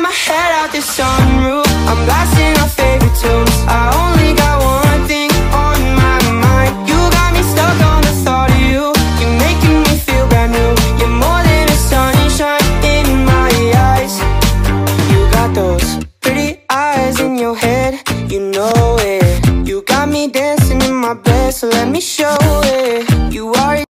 my head out the sunroof, I'm blasting our favorite tunes. I only got one thing on my mind. You got me stuck on the thought of you. You're making me feel brand new. You're more than a sunshine in my eyes. You got those pretty eyes in your head, you know it. You got me dancing in my bed, so let me show it. You are